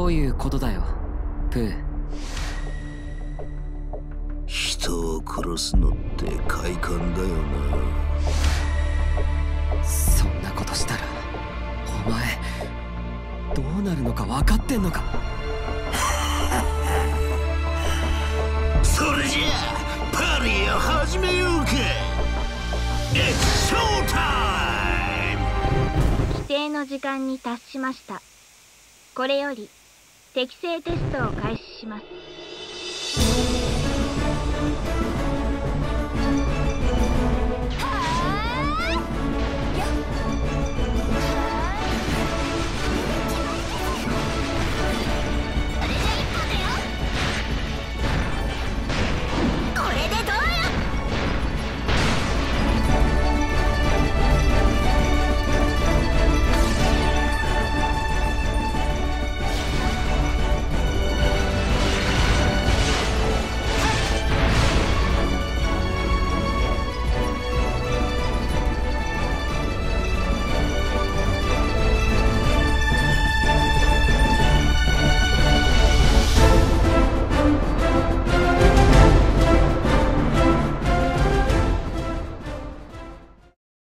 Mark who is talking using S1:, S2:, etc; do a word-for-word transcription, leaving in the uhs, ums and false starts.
S1: どういうことだよ、プー。
S2: 人を殺すのって快感だよな。
S1: そんなことしたらお前どうなるのか分かってんのか。
S2: それじゃあパーティーを始めようか。It's show time!
S3: 規定の時間に達しました。これより適正テストを開始します。